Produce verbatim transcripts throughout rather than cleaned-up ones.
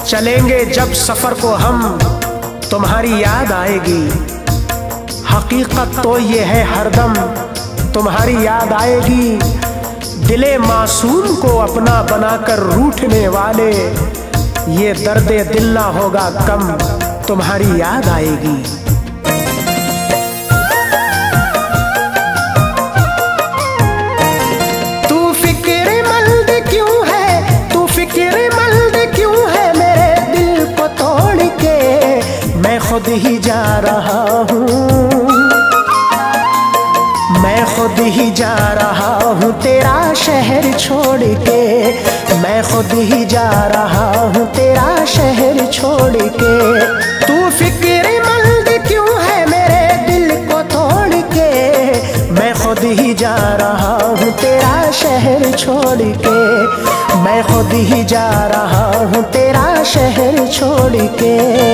चलेंगे जब सफर को हम तुम्हारी याद आएगी। हकीकत तो ये है हरदम तुम्हारी याद आएगी। दिले मासूम को अपना बनाकर रूठने वाले, ये दर्दे दिल ना होगा कम तुम्हारी याद आएगी। तू फिक्रमंद क्यों है, तू फिक्रमंद क्यों है मेरे दिल को तोड़ के। मैं खुद ही जा रहा हूँ, मैं खुद ही जा रहा हूँ तेरा शहर छोड़ के। मैं खुद ही जा रहा हूँ तेरा शहर छोड़ के। तू फिक्रमंद क्यों है मेरे दिल को तोड़ के। मैं खुद ही जा रहा हूँ तेरा शहर छोड़ के। मैं खुद ही जा रहा हूँ तेरा शहर छोड़ के।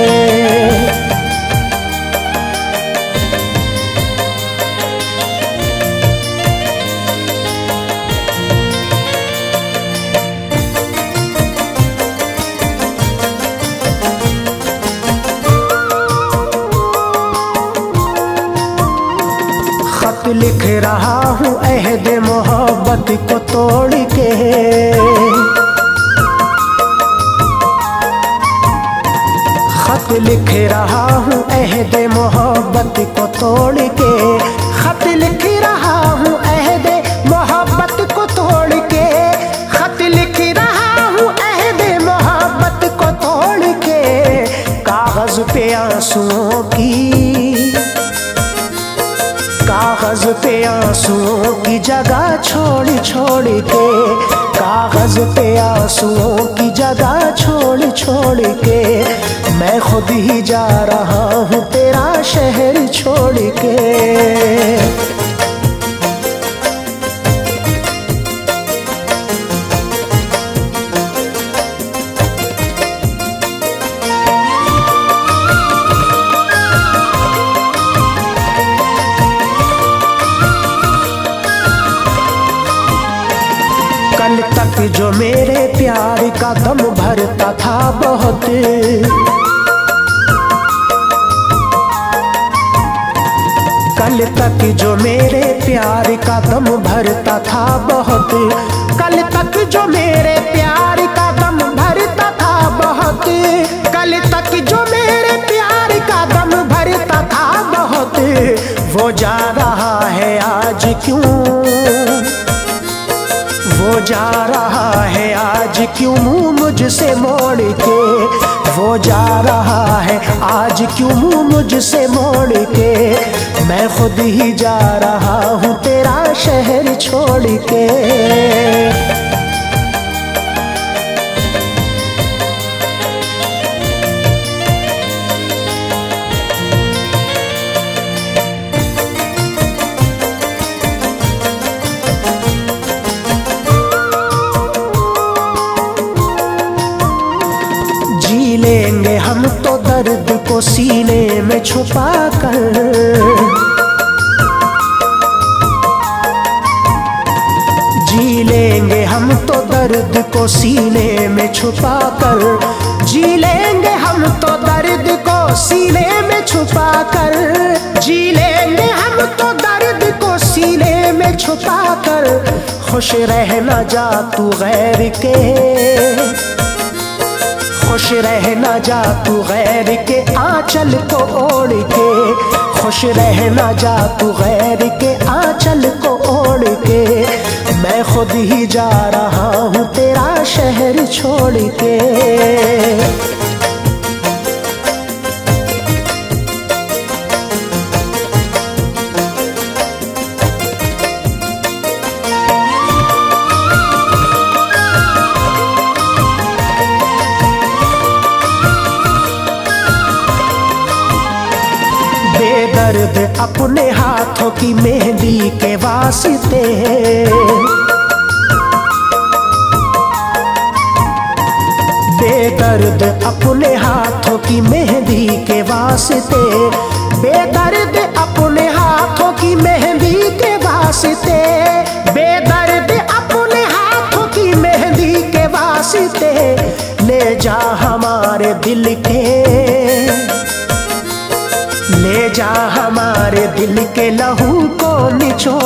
लिख रहा हूँ अहद मोहब्बत को तोड़ के। खत लिख रहा हूँ अहद मोहब्बत को तोड़ के। खत लिख रहा हूँ अहद मोहब्बत को तोड़ के। खत लिख रहा हूँ अहद मोहब्बत को तोड़ के। कागज पे आंसुओं की, कागज पे आंसुओं की जगह छोड़ छोड़ के। कागज पे आंसुओं की जगह छोड़ छोड़ के। मैं खुद ही जा रहा हूँ तेरा शहर छोड़ के। कल तक जो मेरे प्यार का दम भरता था बहुत, कल तक जो मेरे प्यार का दम भरता था बहुत। कल तक जो मेरे प्यार का दम भरता था बहुत। कल तक जो मेरे प्यार का दम भरता था बहुत। वो जा रहा है आज क्यों, वो जा रहा है आज क्यों मुँह मुझसे मोड़ के। वो जा रहा है आज क्यों मुँह मुझसे मोड़ के। मैं खुद ही जा रहा हूँ तेरा शहर छोड़ के। जी लेंगे हम तो दर्द को सीने में छुपा कर। जी लेंगे हम तो दर्द को सीने में छुपा कर। जी लेंगे हम तो दर्द को सीने में छुपा कर। जी लेंगे हम तो दर्द को सीने में छुपा कर। खुश रहना जा तू गैर के, खुश रहना जा तू गैर के आंचल को ओढ़ के। खुश रहना जा तू गैर के आंचल को ओढ़ के। मैं खुद ही जा रहा हूँ तेरा शहर छोड़ के। बेदर्द अपने हाथों की मेहंदी के वास्ते, बेदर्द अपने हाथों की मेहंदी के वास्ते। बेदर्द अपने हाथों की मेहंदी के वास्ते। बेदर्द अपने हाथों की मेहंदी के वास्ते। ले जा हमारे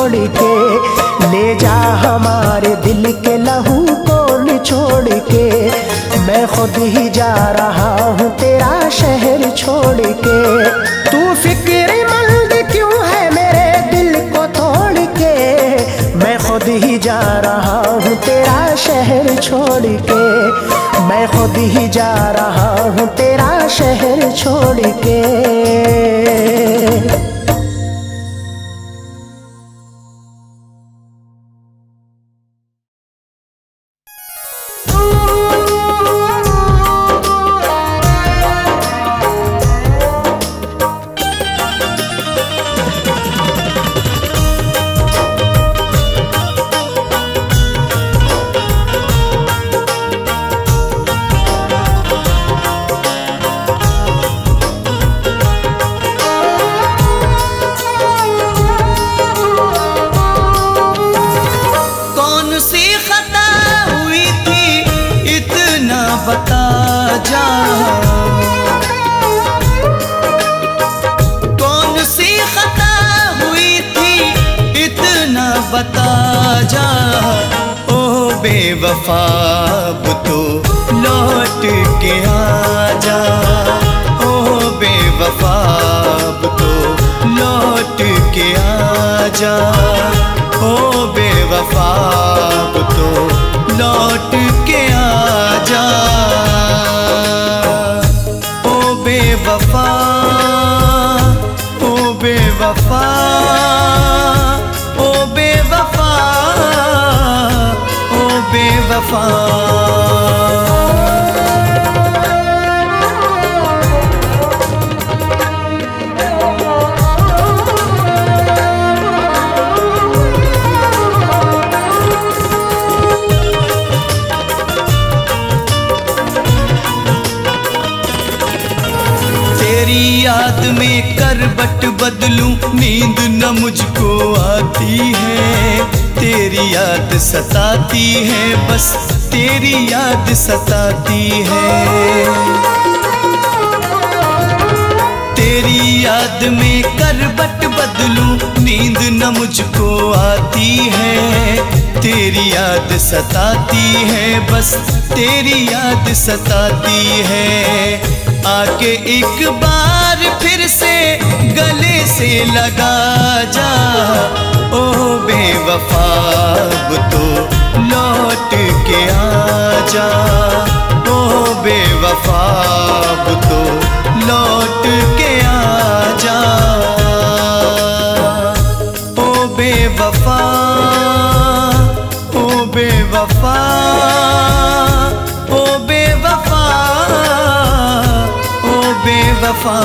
छोड़ के, ले जा हमारे दिल के लहू को निचोड़ के। मैं खुद ही जा रहा हूँ तेरा शहर छोड़ के। तू फिक्रमंद क्यों है मेरे दिल को तोड़ के, मैं खुद ही जा रहा हूँ तेरा शहर छोड़ के। मैं खुद ही जा रहा हूँ तेरा शहर छोड़ के। बता जा, कौन सी खता हुई थी इतना बता जा। ओ बेवफा अब तो लौट के आ जा, ओ बेवफा अब तो लौट के आ जा, ओ बेवफा अब तो लौट के आ जा। ओ बेवफा, ओ बेवफा, ओ बेवफा, ओ बेवफा। तेरी याद में करवट बदलूं नींद न मुझको आती है, तेरी याद सताती है, बस तेरी याद सताती है। तेरी याद में करवट बदलूं नींद न मुझको आती है, तेरी याद सताती है, बस तेरी याद सताती है। आके एक बार फिर से गले से लगा जा, ओ बेवफा अब तो लौट के आ जा, ओ बेवफा अब तो लौट के आ जा। ओ बेवफा, ओ बेवफा, ओ बेवफा, ओ बेवफा।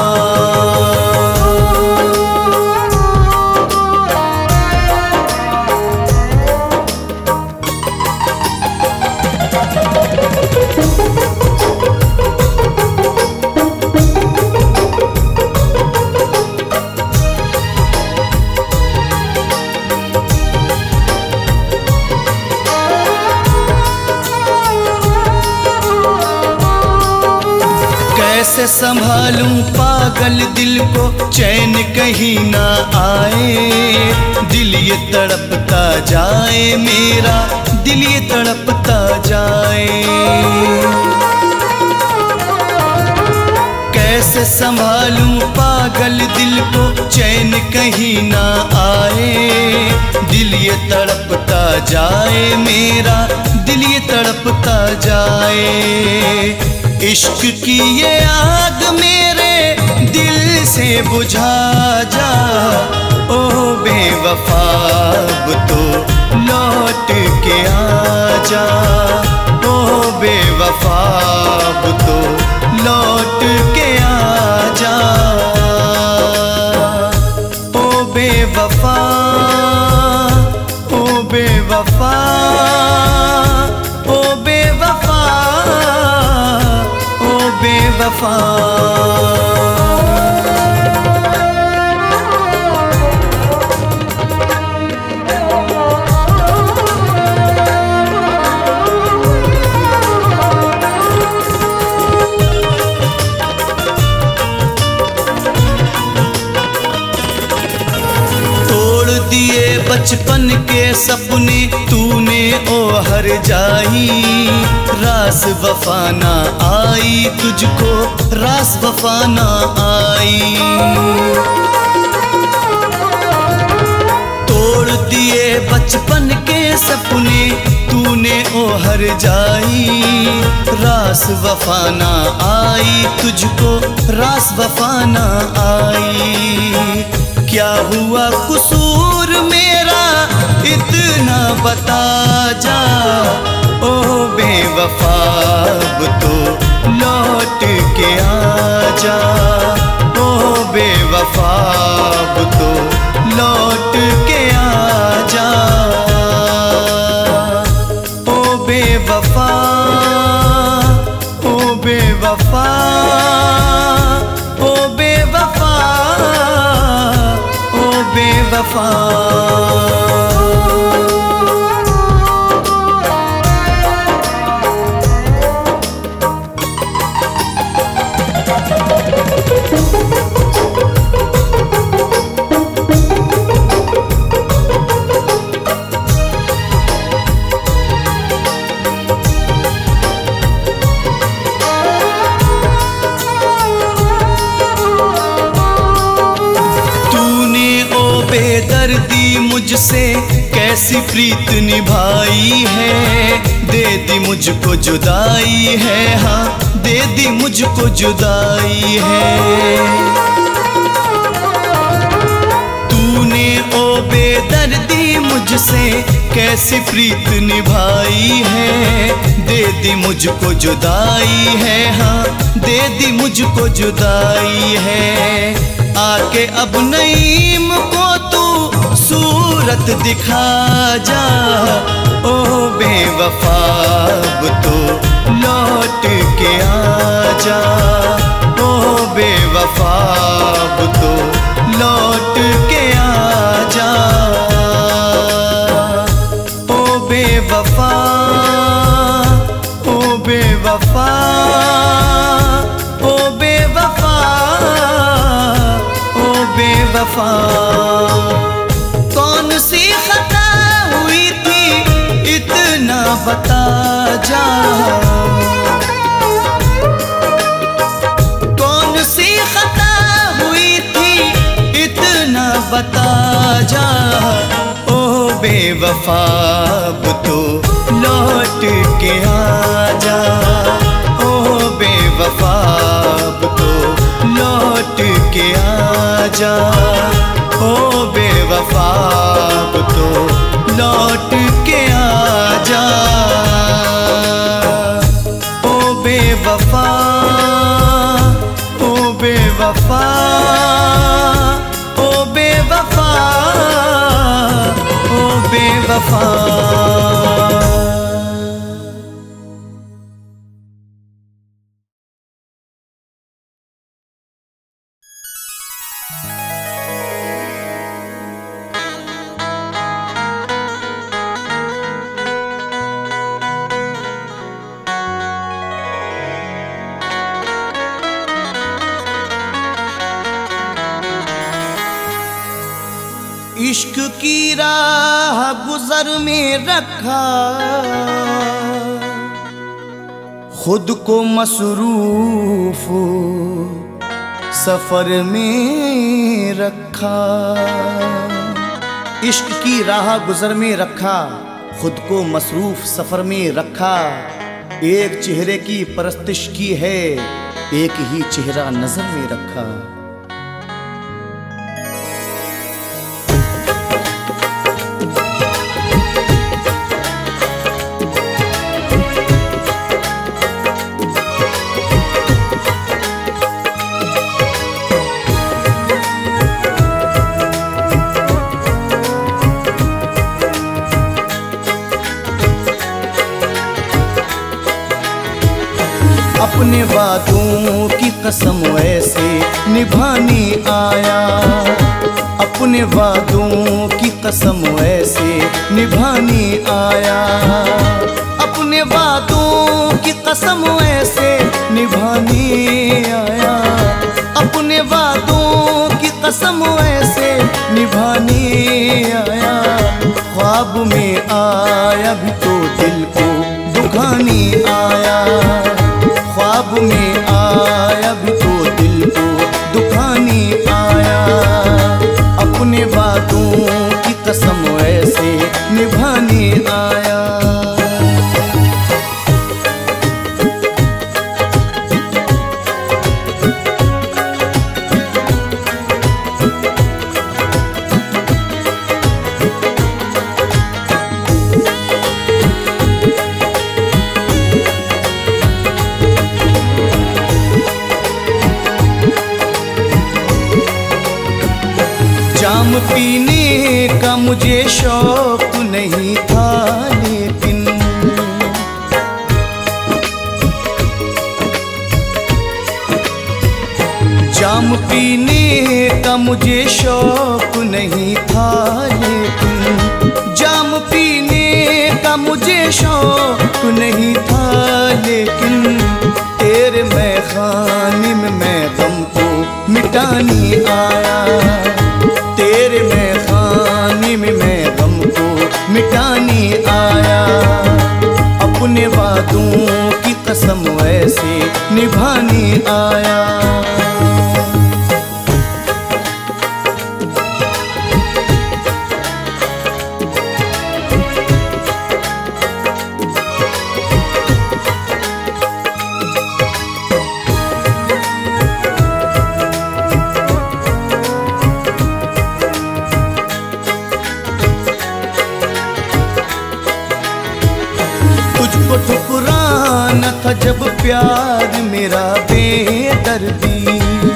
कैसे संभालूं पागल दिल को चैन कहीं ना आए, दिल ये तड़पता जाए मेरा, दिल ये तड़पता जाए। कैसे संभालूं पागल दिल को चैन कहीं ना आए, दिल ये तड़पता जाए मेरा, दिल ये तड़पता जाए। इश्क की ये आग मेरे दिल से बुझा जा, ओ बेवफा अब तो लौट के आ जा, ओ बेवफा अब तो लौट के आ जा। ओ बेवफा, ओ बेवफा, ओ बेवफा, ओ बेवफा। सपने तूने ओहर जाई, रास वफा ना आई तुझको, रास वफा ना आई। तोड़ दिए बचपन के सपने तूने ओहर जाई, रास वफा ना आई तुझको, रास वफा ना आई। क्या हुआ कसूर मेरा इतना बता जा, ओ बेवफा अब तो लौट के आ जा, ओ बेवफा अब तो लौट के आ जा, ओ बेवफा, ओ बेवफा, ओ बेवफा, ओ बेवफा। बेदर्दी मुझसे कैसी प्रीत निभाई है, दे दी मुझको जुदाई है, हाँ दे दी मुझको जुदाई है। तूने ओ बेदर्दी मुझसे कैसी प्रीत निभाई है, दे दी मुझको जुदाई है, हाँ दे दी मुझको जुदाई है। आके अब नईम को तू सूरत दिखा जा, ओ बेवफा अब तो लौट के आ जा, ओ बेवफा अब तो लौट के आ जा, ओ बेवफा, ओ बेवफा, ओ बेवफा, ओ बेवफा। कौन सी खता हुई थी इतना बता जा, कौन सी खता हुई थी इतना बता जा, ओ बेवफा अब तो लौट के आ जा, ओ बेवफा अब तो लौट के आ जा, ओ बेवफा अब तो लौट के आ जा, ओ बेवफा, ओ बेवफा, ओ बेवफा, ओ बेवफा। इश्क की राह गुजर में रखा, खुद को मसरूफ सफर में रखा। इश्क की राह गुजर में रखा, खुद को मसरूफ सफर में रखा। एक चेहरे की परस्तिश की है, एक ही चेहरा नजर में रखा। अपने वादों की कसम ऐसे निभानी आया, अपने वादों की कसम ऐसे निभानी आया, अपने वादों की कसम ऐसे निभानी आया, अपने वादों की कसम ऐसे निभानी आया। ख्वाब ख्वाब में आया भी तो दिल को दुखाने आया, ख्वाब में आया भी तो दिल को दुखाने आया, अपने वादों की कसम ऐसे निभाने आया। जाम पीने का मुझे शौक नहीं था, लेकिन जाम पीने का मुझे शौक नहीं था, लेकिन जाम पीने का मुझे शौक नहीं था, लेकिन तेरे मैखाने में मैं गम को मिटाने आया, तेरे मैखाने में मैं गम को मिटाने आया, अपने वादों की कसम ऐसे निभाने आया। तुझको ठुकराना था जब प्यार मेरा बेदर्दी,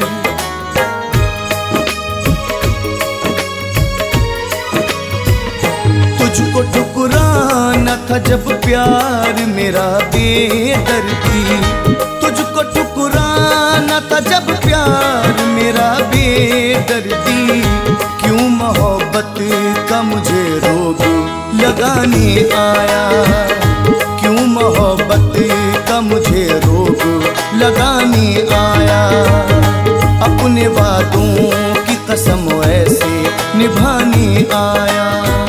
तुझको ठुकराना था जब प्यार मेरा बेदर्दी, तुझको ठुकराना था जब प्यार मेरा बेदर्दी, क्यों मोहब्बत का मुझे रोग लगाने आया, क्यों मोहब्बत का मुझे रोग लगाने आया, अपने वादों की कसम ऐसे निभाने आया।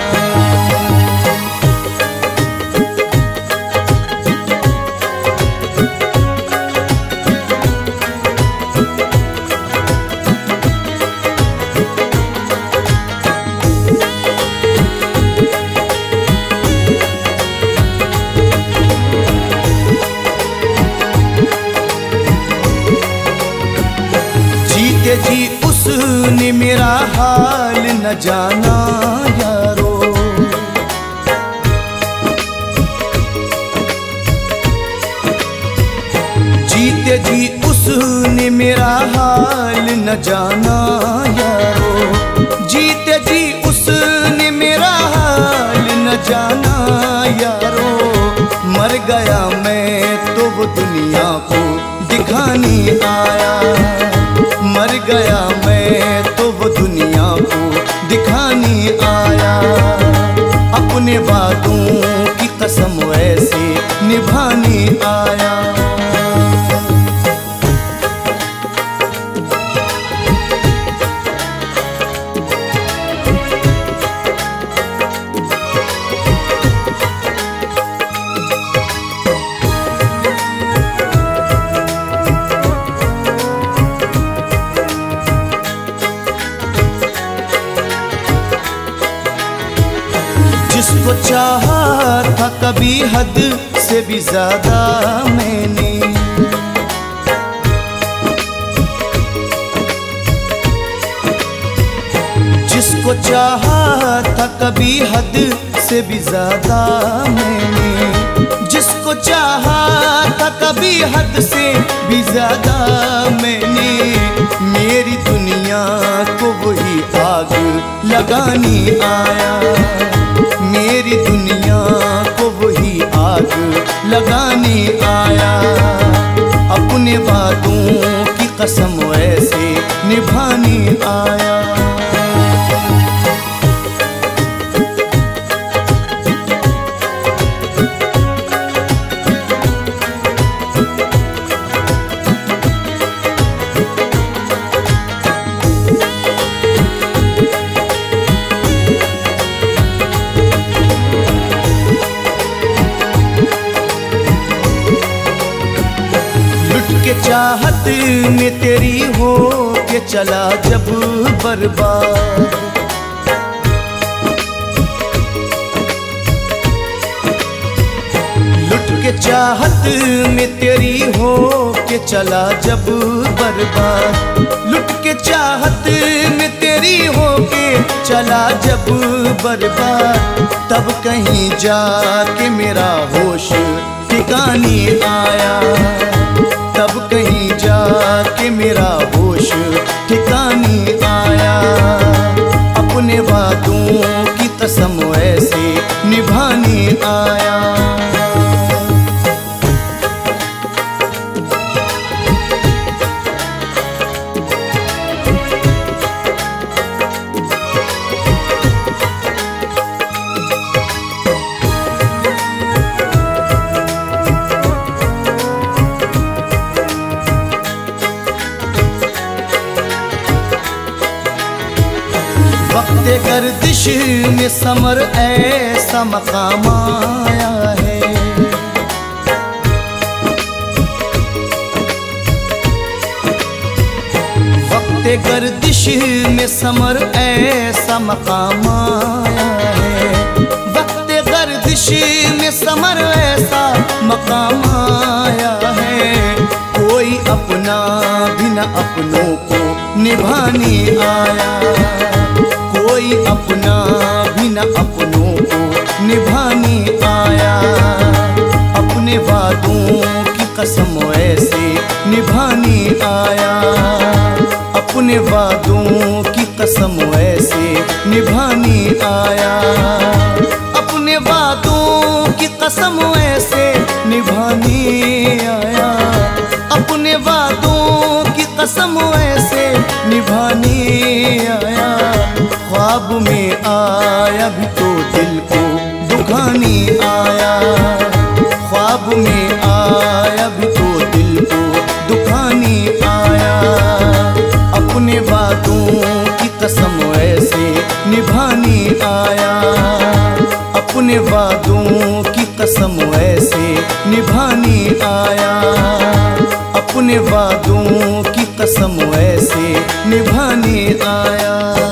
जी उसने मेरा हाल न जाना यारो, जीते जी उसने मेरा हाल न जाना यारो, जीते जी उसने मेरा हाल न जाना यारो, मर गया मैं तो वो दुनिया को दिखाने आया, मर गया मैं तो वो दुनिया को दिखाने आया, अपने वादों की कसम ऐसे निभाने आया। जिसको चाहा था कभी हद से भी ज्यादा मैंने, जिसको चाहा था कभी हद से भी ज्यादा मैंने, जिसको चाहा था कभी हद से भी ज्यादा मैंने, मेरी दुनिया को वही आग लगाने आया, मेरी दुनिया को वही आग लगाने आया, अपने वादों की कसम ऐसे निभाने आया। चाहत में तेरी हो के चला जब बर्बाद, लुट के चाहत में तेरी हो के चला जब बर्बाद, लुट के चाहत में तेरी हो के चला जब बर्बाद, तब कहीं जाके मेरा होश ठिकाने आया, तब कहीं जाके मेरा होश ठिकाने आया। अपने वादों की कसम ऐसे निभाने आया। वक्त गर्दिश में समर ऐसा मकाम आया है, वक्त गर्दिश में समर ऐसा मकाम आया है, वक्त गर्दिश में समर ऐसा मकाम आया है। कोई अपना भी न अपनों को निभाने आया, कोई अपना भी न अपनों को निभाने आया। अपने वादों की कसम ऐसे निभाने आया, अपने वादों की कसम ऐसे निभाने आया, अपने वादों की कसम ऐसे निभाने आया, अपने वादों की कसम ऐसे निभाने आया। ख्वाब में आया भी तो दिल को दुखाने आया, ख्वाब में आया भी तो दिल को दुखाने आया। अपने वादों की कसम ऐसे निभाने आया, अपने वादों की कसम ऐसे निभाने आया, अपने वादों की कसम ऐसे निभाने आया।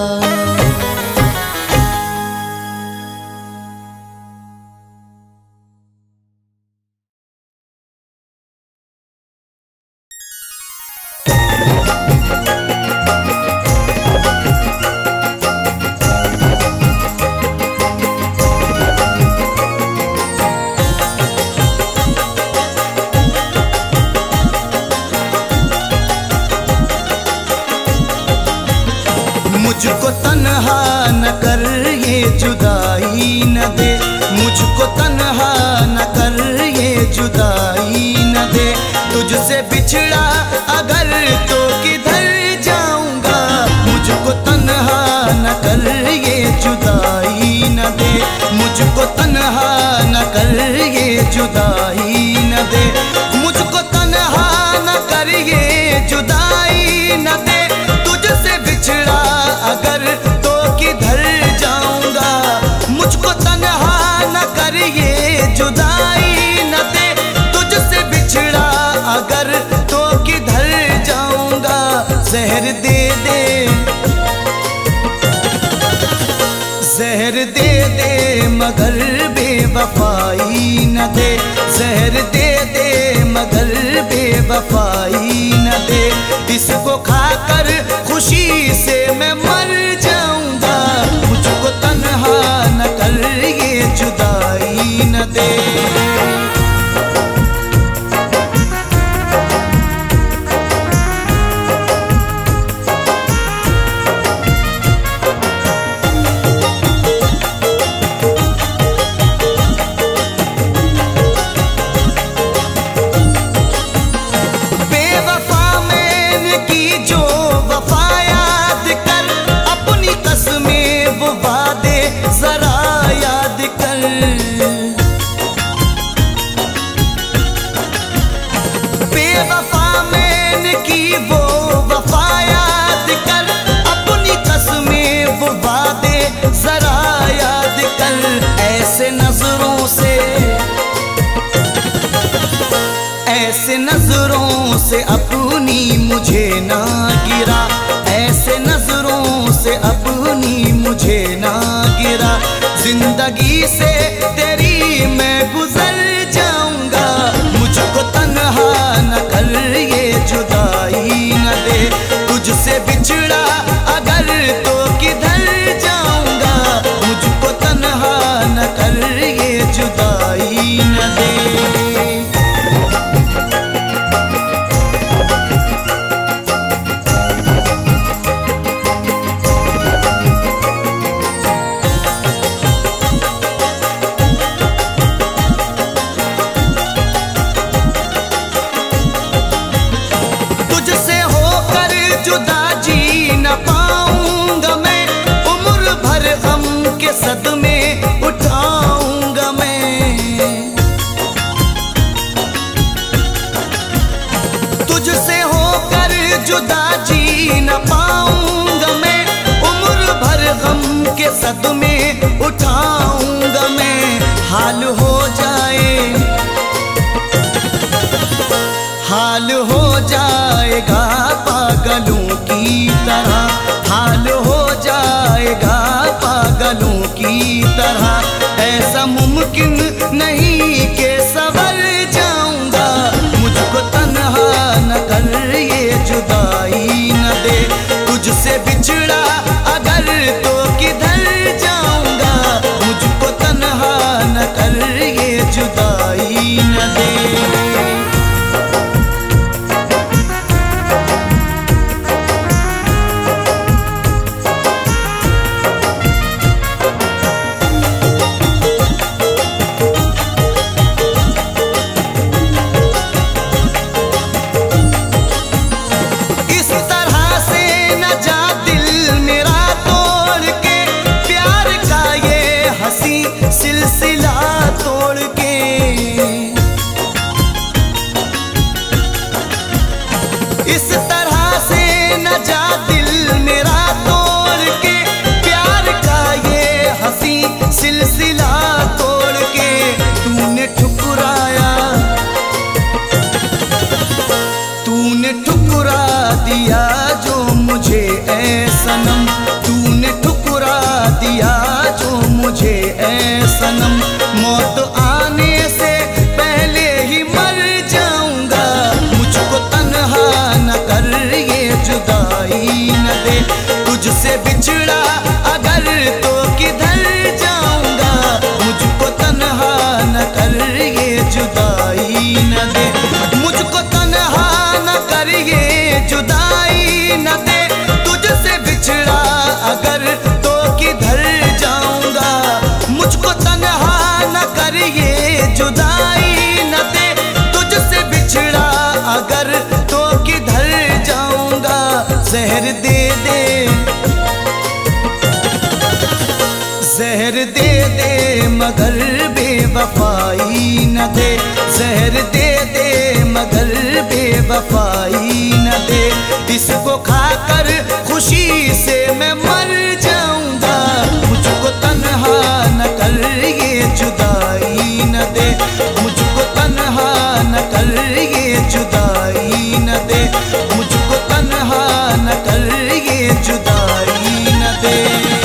मुझको तन्हा न कर ये जुदाई न दे, मुझको तन्हा न कर ये जुदाई न दे। तुझसे बिछड़ा अगर तो किधर जाऊंगा, मुझको तन्हा न कर ये जुदाई न दे, मुझको तन्हा न कर ये जुदाई न दे, मुझको तन्हा न कर ये जुदाई न दे। तुझसे बिछड़ा अगर तो किधर जाऊंगा, मुझको तन्हा न कर ये जुदाई न दे। तुझसे बिछड़ा अगर तो किधर जाऊंगा। जहर दे दे, जहर दे दे मगर बेवफाई न दे, जहर दे दे मगर बेवफाई न दे। इसको खाकर खुशी से मैं मर जाऊंगा, मुझको तन्हा न कर ये जुदाई न दे। से अपनी मुझे ना गिरा, ऐसे नजरों से अपनी मुझे ना गिरा। जिंदगी से तेरी मैं गुजर जाऊंगा, मुझको तन्हा न कर ये जुदाई न दे। तुझसे बिछड़ा अगर तो किधर जाऊंगा, मुझको तन्हा न कर ये जुदाई न दे। सदमे उठाऊंगा मैं, तुझसे होकर जुदा जी न पाऊंगा मैं। उम्र भर गम के सदमे उठाऊंगा मैं। हाल हो जाए, हाल हो जाएगा पागलों की तरह, हाल हो जाएगा पागलों की तरह। ऐसा मुमकिन नहीं कि सवर जाऊंगा, मुझको तन्हा न कर ये जुदाई न दे। तुझसे बिछड़ा अगर तो किधर जाऊंगा, मुझको तन्हा न कर ये जुदाई न दे। सिलसिला तोड़ के इस तरह से न जा दिल मेरा तोड़ के, प्यार का ये हंसी सिलसिला तोड़ के। तूने ठुकराया, तूने ठुकरा दिया जो मुझे ऐ सनम, तूने ठुकरा दिया जो मुझे ऐ सनम। मौत आने से पहले ही मर जाऊंगा, मुझको तन्हा न कर ये जुदाई न दे। तुझसे बिछड़ा अगर तो किधर जाऊंगा, मुझको तन्हा न कर ये जुदाई न दे। मुझको तन्हा न कर ये जुदाई न दे। तुझसे बिछड़ा अगर तो किधर जाऊंगा, मुझको तन्हा न कर ये जुदाई न दे। तुझसे बिछड़ा अगर तो किधर जाऊंगा। जहर दे दे, जहर दे दे मगर बेवफाई न दे। जहर दे दे मगर बेवफाई न दे। इसको खाकर खुशी से मैं मर जाऊंगा, मुझको तन्हा न कर ये जुदाई न दे। मुझको तन्हा न कर ये जुदाई न दे। मुझको तन्हा न कर ये जुदाई न दे।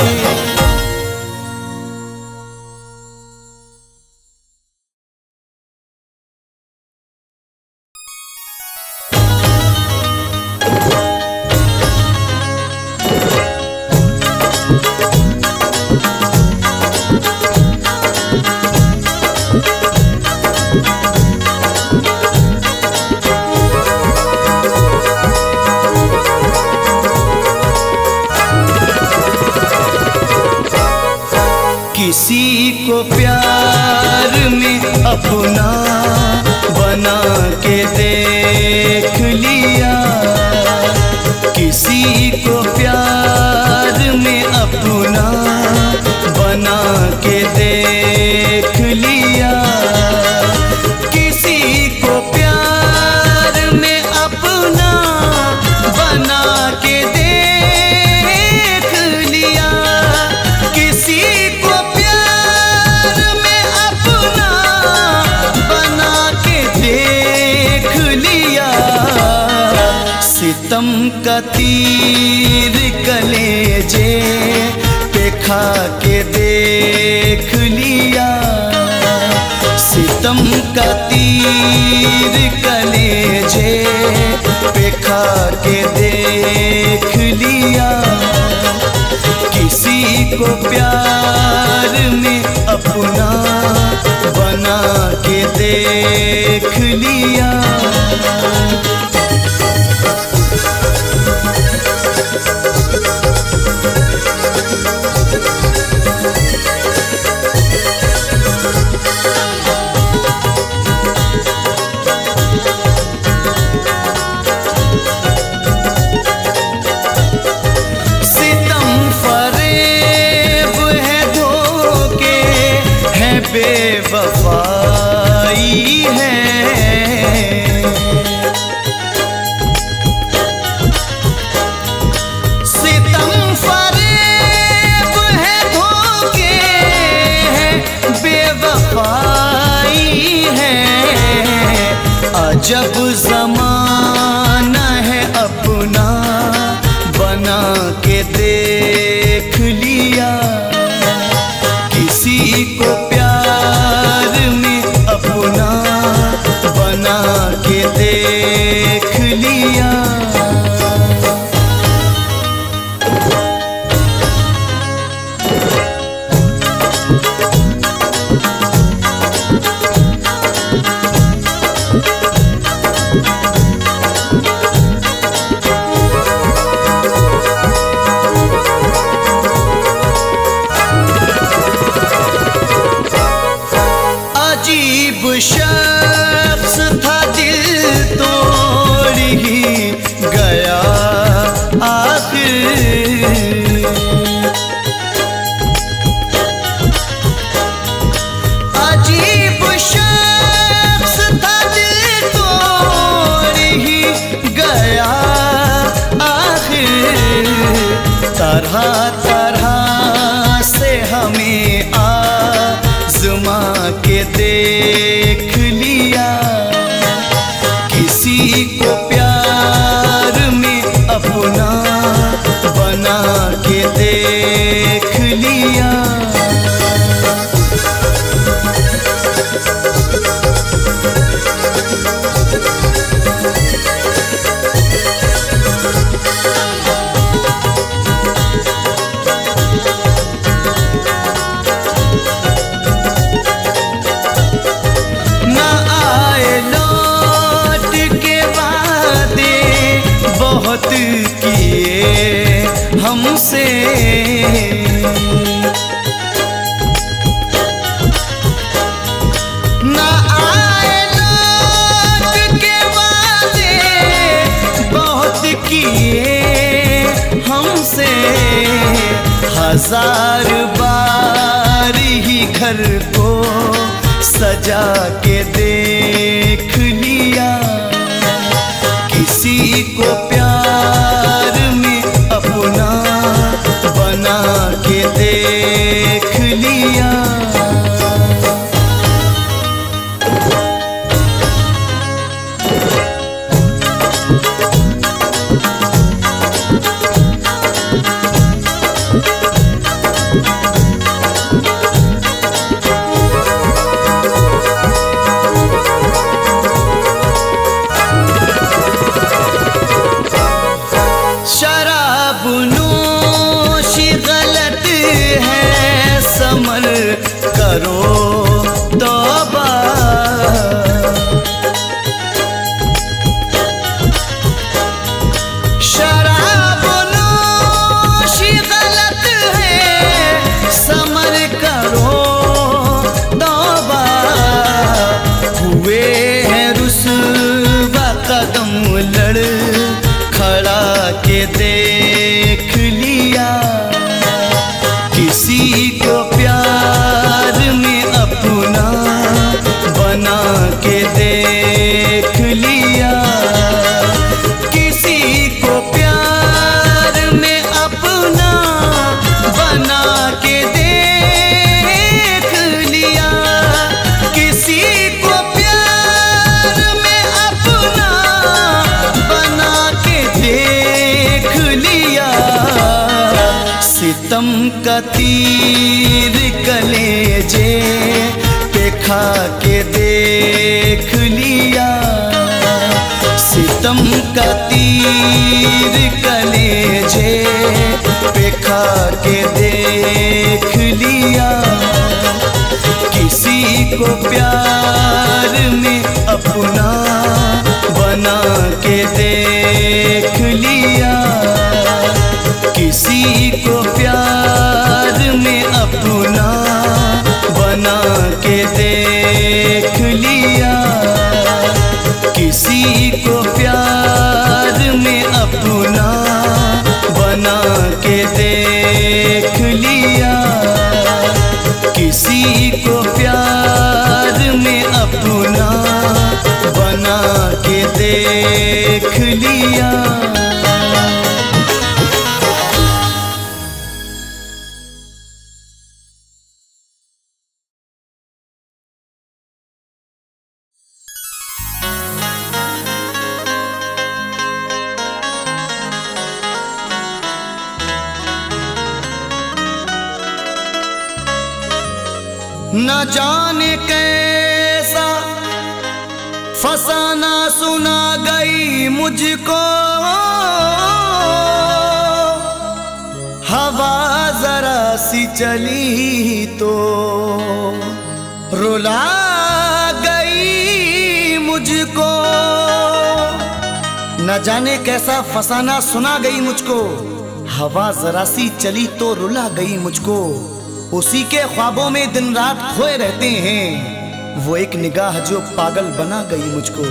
किसी को प्यार में अपना बना के देख लिया, किसी को प्यार में अपना बना के देख लिया। किसी को प्यार में अपना बना के देख लिया। किसी को प्यार में अपना बना के देख लिया। सितम का तीर कलेजे पे खा के देख लिया, सितम का तीर कलेजे पे खा के देख लिया। किसी को प्यार में अपना बना के देख लिया। बेवफाई है, सितम फरेब है, धोखे है, बेवफाई है। अजब ज़माना है अपना बना के देख लिया। किसी को बना के देख लिया। अजीब शख्स था, दिल तोड़ ही गया आखिर। अजीब शख्स था, दिल तोड़ ही गया आखिर। तरह तरह से हमें आज़मा के देख लिया। किसी को प्यार में अपना बना के देख लिया। बहुत किए हमसे, ना आए लौट के वादे, बहुत किए हमसे। हजार बार ही घर को सजा के देख लिया। किसी को प्यार में अपना बना के देख लिया। करो तौबा, शराब नोशी गलत है, समर करो तौबा। हुए हैं रुसवा कदम लड़ खड़ा के देख लिया। किसी को प्यार में अपना बना के देख लिया। किसी को प्यार में अपना बना के देख लिया। किसी को प्यार में अपना बना के देख तीर कलेजे पे खा के देख लिया, सितम का तीर कलेजे पे खा के देख लिया। किसी को प्यार में अपना बना के देख लिया, किसी को प्यार में अपना बना के देख लिया, किसी को प्यार में अपना बना के देख लिया, किसी को प्यार में अपना बना के देख लिया। न जाने कैसा फसाना सुना गई मुझको, हवा जरा सी चली तो रुला गई मुझको। न जाने कैसा फसाना सुना गई मुझको, हवा जरा सी चली तो रुला गई मुझको। उसी के ख्वाबों में दिन रात खोए रहते हैं, वो एक निगाह जो पागल बना गई मुझको।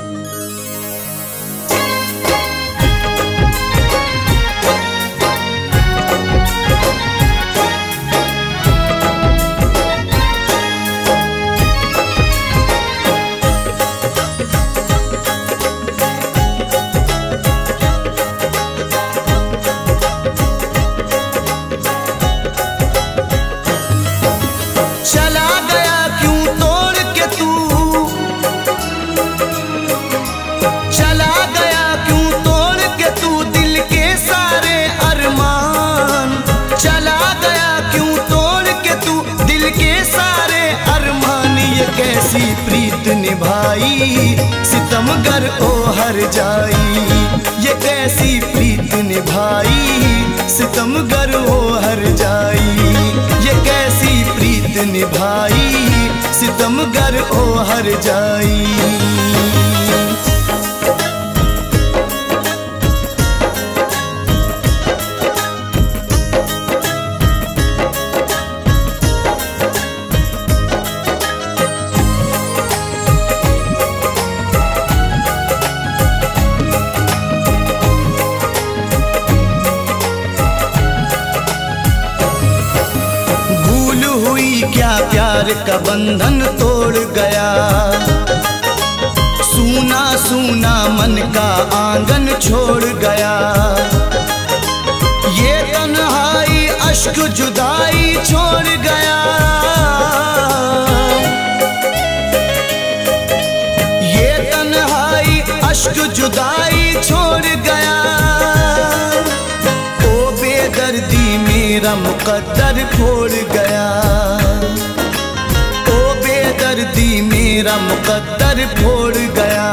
चला गया क्यों तोड़ के तू, चला गया क्यों तोड़ के तू दिल के सारे अरमान, चला गया क्यों तोड़ के तू दिल के सारे अरमान। ये कैसी प्रीत निभाई सितमगर ओ हर जाई, ये कैसी प्रीत निभाई सितमगर ओ हर जाई, ये कैसी प्रीत निभाई सितमगर ओ हर जाई। क्या प्यार का बंधन तोड़ गया, सूना सूना मन का आंगन छोड़ गया। ये तन्हाई अश्क जुदाई छोड़ गया, ये तन्हाई अश्क जुदाई छोड़ गया। ओ बेदर्दी मेरा मुकद्दर फोड़ गया, दर्दी मेरा मुकद्दर फोड़ गया।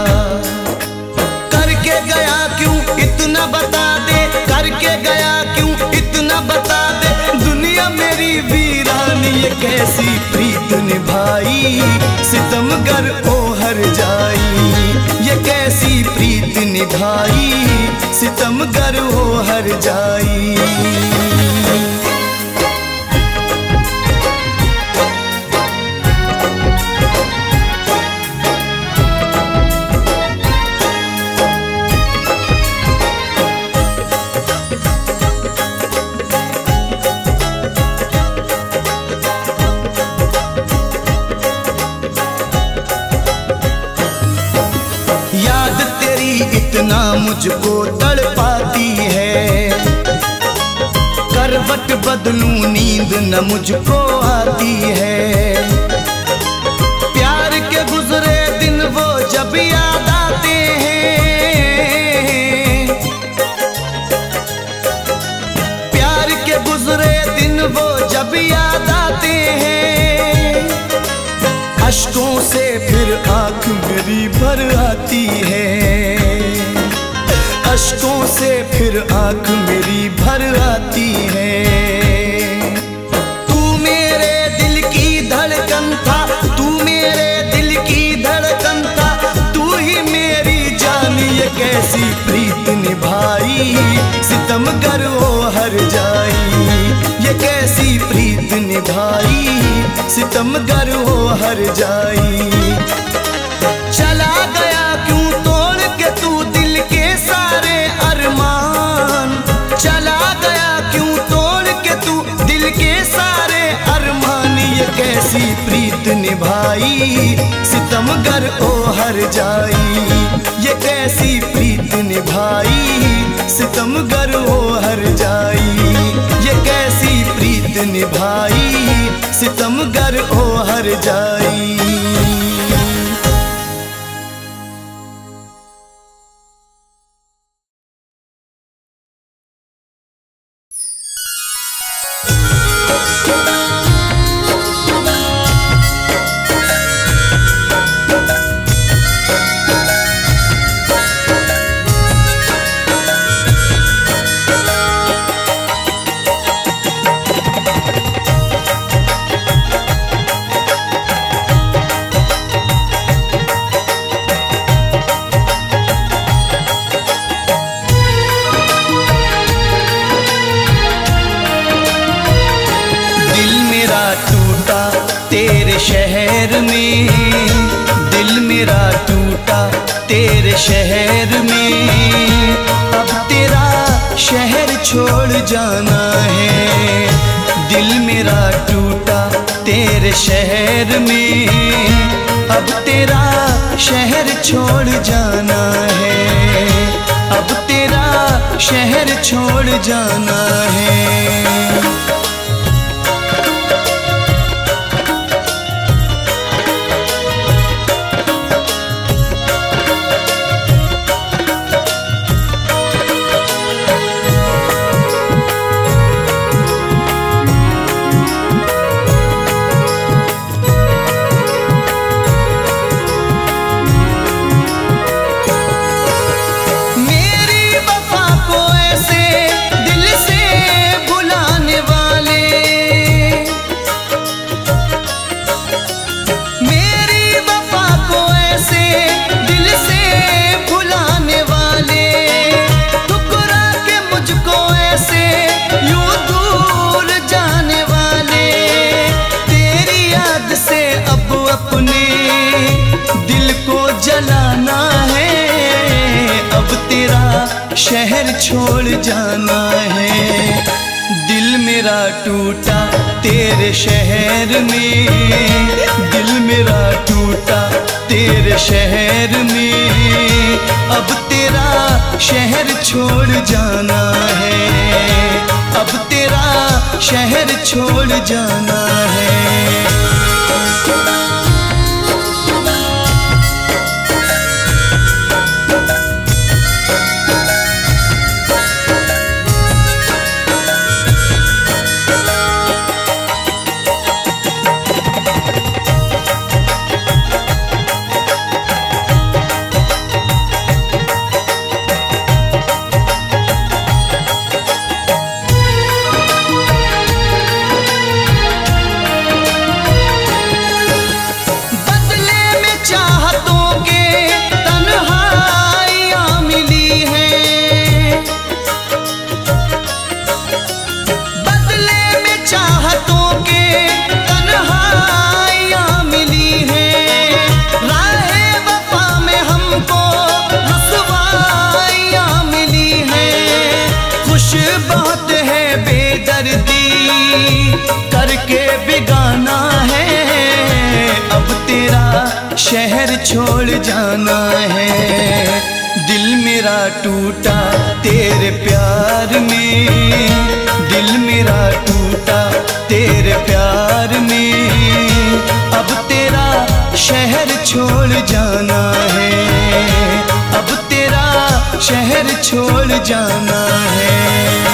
करके गया क्यों इतना बता दे, करके गया क्यों इतना बता दे। दुनिया मेरी वीरानी ये कैसी प्रीत निभाई सितमगर ओ हर जाई, ये कैसी प्रीत निभाई सितमगर ओ हर जाई। इतना मुझको तड़पाती है, करवट बदलूं नींद न मुझको आती है। प्यार के गुजरे दिन वो जब याद आते हैं, प्यार के गुजरे दिन अश्कों से फिर आंख मेरी भर आती है, अश्कों से फिर आंख मेरी भर आती है। तू मेरे दिल की धड़कन था, तू मेरे दिल की धड़कन था, तू ही मेरी जान। ये कैसी प्रीत निभाई सितमगर वो हर जाई, ये कैसी प्रीत निभाई सितमगर वो हर जाई। चला गया क्यों तोड़ के तू दिल के सारे अरमान, चला गया क्यों तोड़ के तू दिल के सारे अरमान। ये कैसी प्रीत निभाई सितमगर ओ हर जाई, ये कैसी प्रीत निभाई सितमगर ओ हर जाई, ये कैसी प्रीत निभाई सितमगर ओ हर जाई। तेरे शहर में, दिल मेरा टूटा तेरे शहर में, अब तेरा शहर छोड़ जाना है। दिल मेरा टूटा तेरे शहर में, अब तेरा शहर छोड़ जाना है, अब तेरा शहर छोड़ जाना है। शहर छोड़ जाना है। दिल मेरा टूटा तेरे शहर में, दिल मेरा टूटा तेरे शहर में, अब तेरा शहर छोड़ जाना है, अब तेरा शहर छोड़ जाना है। करके बिगाना है, अब तेरा शहर छोड़ जाना है। दिल मेरा टूटा तेरे प्यार में, दिल मेरा टूटा तेरे प्यार में, अब तेरा शहर छोड़ जाना है, अब तेरा शहर छोड़ जाना है।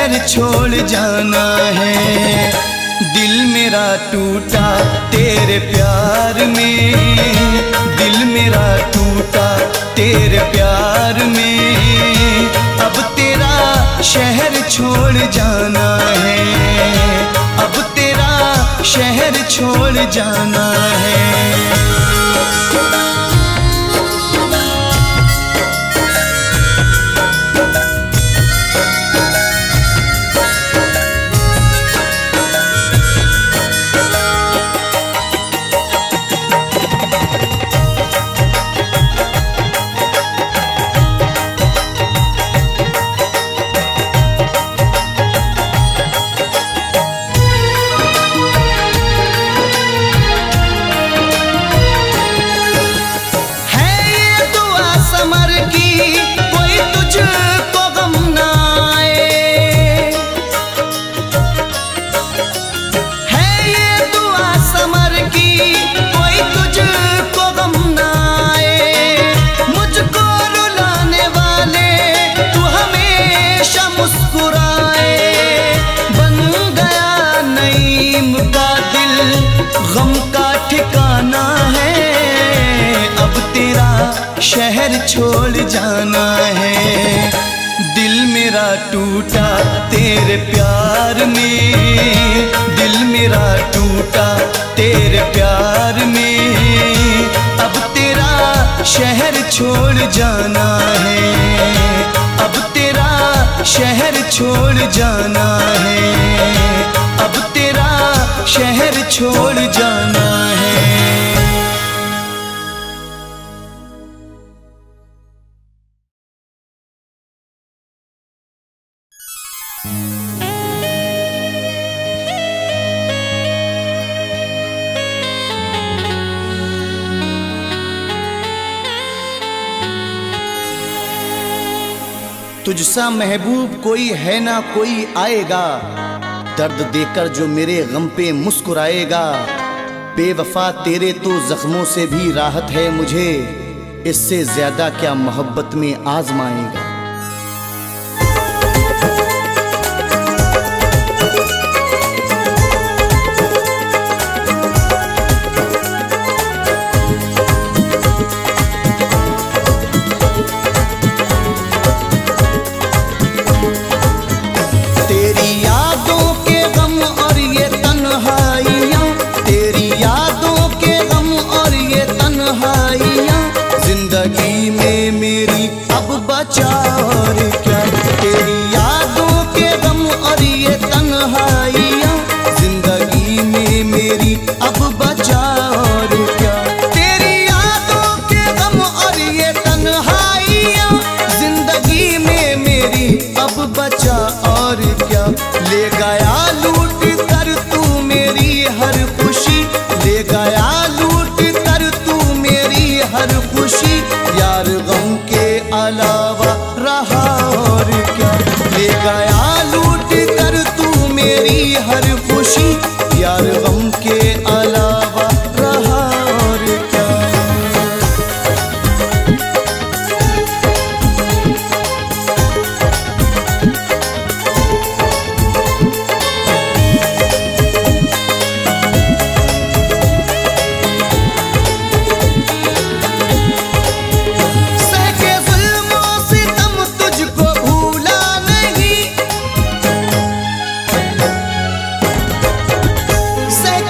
शहर छोड़ जाना है। दिल मेरा टूटा तेरे प्यार में, दिल मेरा टूटा तेरे प्यार में, अब तेरा शहर छोड़ जाना है, अब तेरा शहर छोड़ जाना है। शहर छोड़ जाना है। दिल मेरा टूटा तेरे प्यार में, दिल मेरा टूटा तेरे प्यार में, अब तेरा शहर छोड़ जाना है, अब तेरा शहर छोड़ जाना है, अब तेरा शहर छोड़ जाना है। तुझसा महबूब कोई है ना कोई आएगा, दर्द देकर जो मेरे गम पे मुस्कुराएगा। बेवफा तेरे तो जख्मों से भी राहत है मुझे, इससे ज्यादा क्या मोहब्बत में आजमाएगा। जिंदगी में मेरी अब बचा और क्या, तेरी यादों के गम और ये तन्हाइयाँ। जिंदगी में मेरी अब बचा और क्या, तेरी यादों के गम और ये तन्हाइयाँ। जिंदगी में मेरी अब बचा और क्या, ले गया लूट कर तू मेरी हर खुशी, ले गया लूट कर तू मेरी हर खुशी। यार गम के अलावा रहा और क्या, ले गया लूट कर तू मेरी हर खुशी। यार गम के अलावा रहा और क्या। Say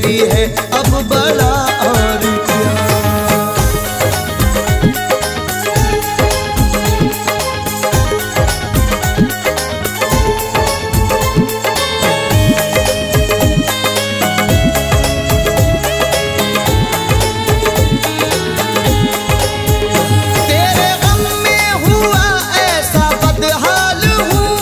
भी है अब बड़ा और क्या। तेरे गम में हुआ ऐसा बदहाल हूँ,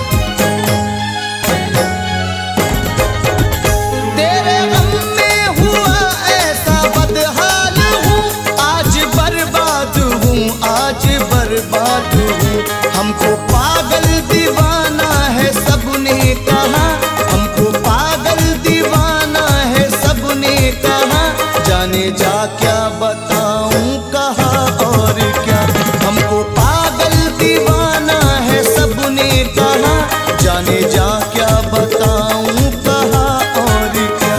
तेरे गम में हुआ ऐसा बदहाल हूँ। आज बर्बाद हूँ, आज बर्बाद हूँ। हमको पागल दीवाना है सबने कहा, हमको पागल दीवाना है सबने कहा। जाने जा क्या बताऊं कहा और क्या, हमको पागल दीवाना है सबने कहा। जाने जा क्या बताऊं कहा और क्या।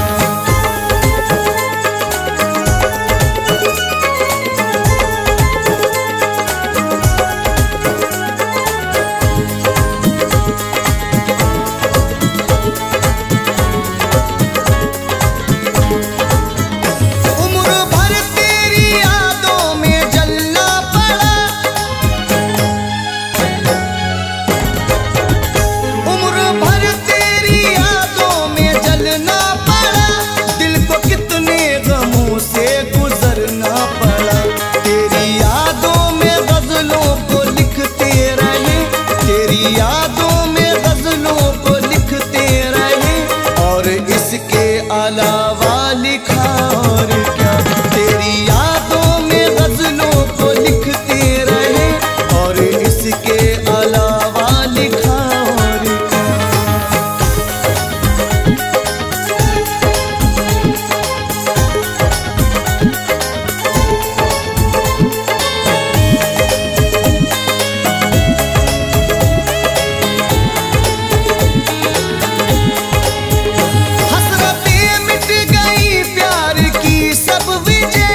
उम्र भर तेरी यादों में जलना पड़ा, उम्र भर तेरी यादों में जलना पड़ा। दिल को कितने गमों से गुजरना पड़ा। तेरी यादों में गजलों को लिखते रहे, तेरी यादों में गजलों को लिखते रहे। और इसके अलावा लिखा और क्या, तेरी यादों में गजलों को लिखते रहे। और इसके अलावा लिखा और क्या। हसरतें मिट गई प्यार की सब विजय,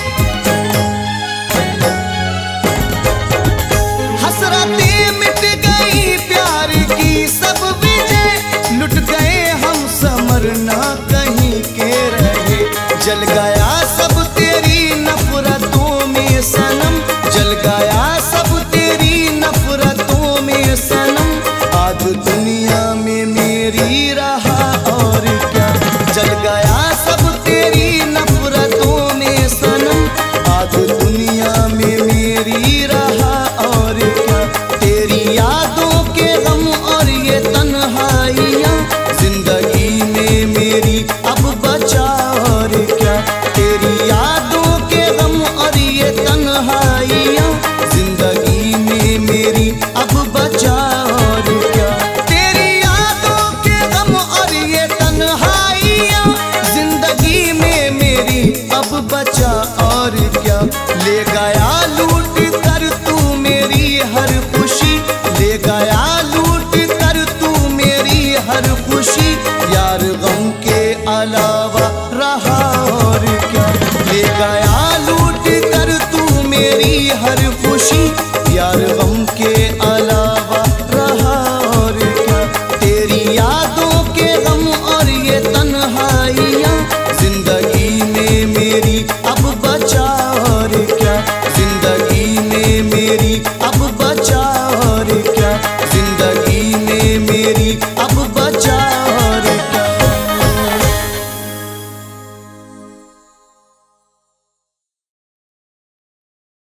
हसरतें मिट गई प्यार की सब विजय। लुट गए हम समरना कहीं के रहे। जल गया सब तेरी नफरतों में सनम, जल गया सब तेरी नफरतों में सनम। आज दुनिया में मेरी रहा और क्या, जल गया सब तेरी नफरतों में सनम। आज दुनिया में मेरी रहा और क्या। तेरी यादों के गम और ये तन्हाइयाँ जिंदगी में मेरी अब बचा और क्या। तेरी यादों के गम और ये तन्हाइयाँ जिंदगी में मेरी अब बचा और क्या। तेरी यादों के गम और ये तन्हाइयाँ जिंदगी में मेरी अब बचा और क्या। ले गया लूट कर तू मेरी हर खुशी, ले गया लूट कर तू मेरी हर खुशी। यार गम के अलावा रहा और क्या, ले गया लूट कर तू मेरी हर खुशी। यार गम के अलावा रहा और क्या। तेरी यादों के गम और ये तन्हाइयाँ